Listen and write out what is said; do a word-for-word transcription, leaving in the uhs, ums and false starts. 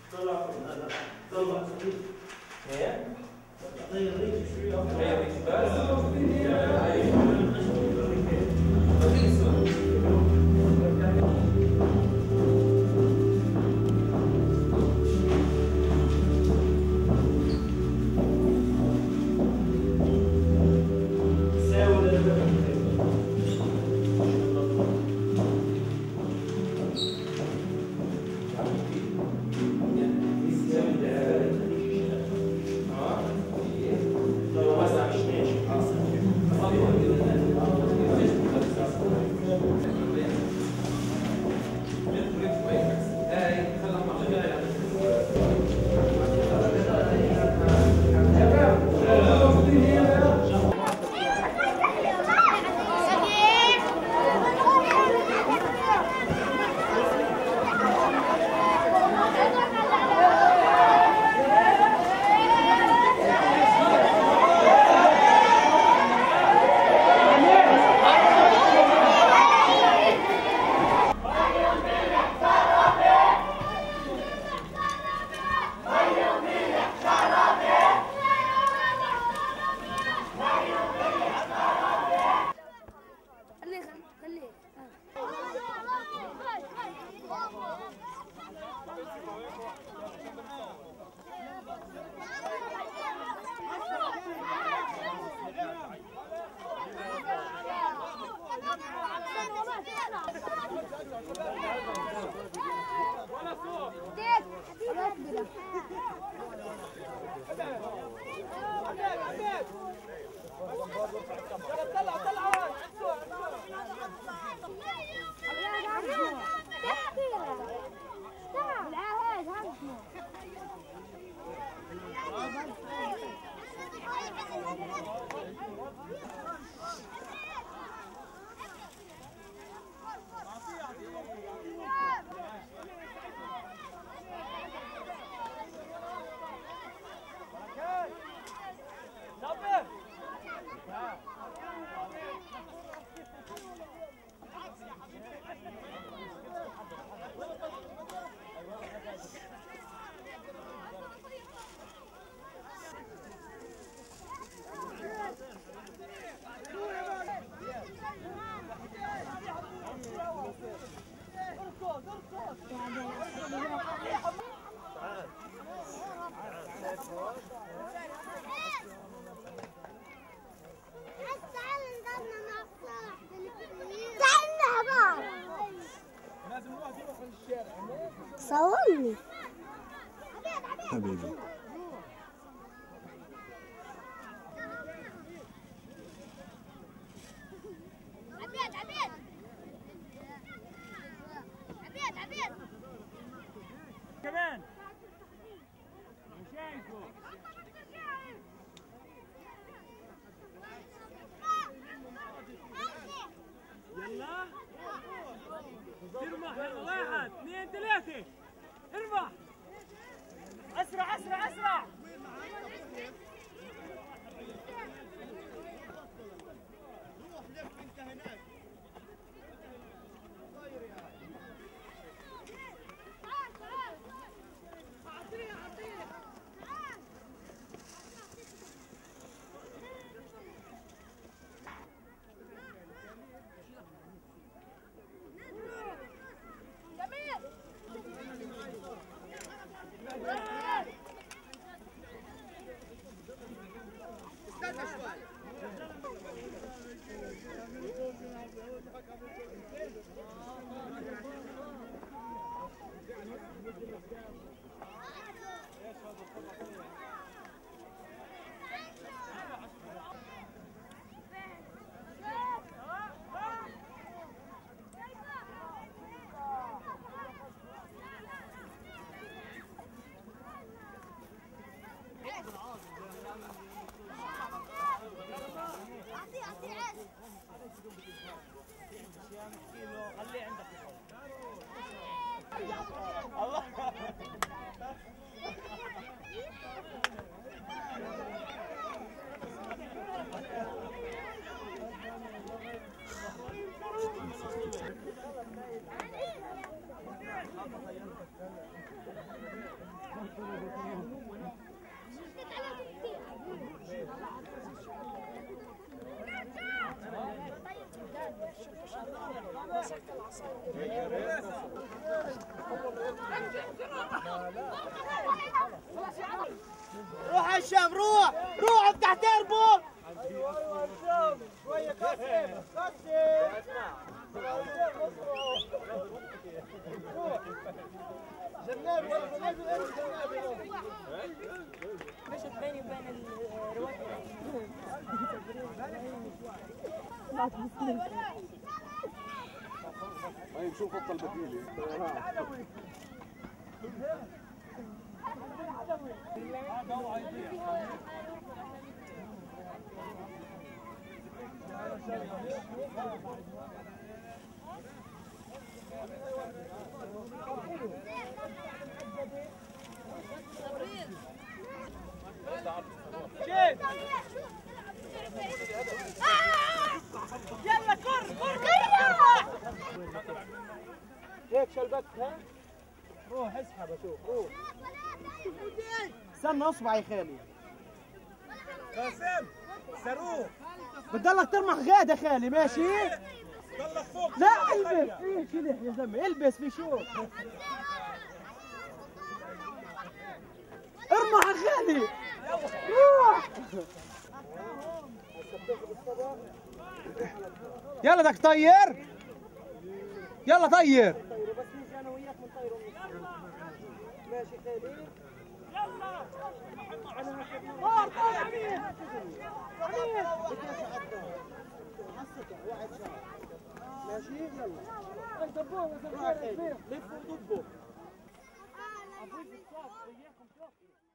صورني حبيبي. عبيد عبيد عبيد عبيد كمان شايفه يلا ارمح. يلا واحد اثنين ثلاثة ارمح. اسرع اسرع اسرع. روح لف انت هناك. اعطيه اعطيه. خليه عندك الله. روح على الشام، روح روح افتح تربو. شوية كسر كسر. جنابي جنابي جنابي. مشت بيني وبين الرواية. هاي نشوف خط البديلة. يلا كر كر هيك شلبتها. روح اسحب اشوف روح. استنى اصبع يا خالي. قاسم صاروخ بتضلك ترمح غاد يا خالي ماشي؟ ضلك فوق. لا البس ايه كده يا زلمه البس في شو؟ ارمح يا خالي روح. يلا بدك طير؟ يلا طير. بس نيجي انا وياك بنطيروا. ماشي خالي. يلا طار طار يا عميد. عميد بديش اعدها. حسك واحد شهر. ماشي يلا. انت ضبوه يا زلمه. لف وضبه.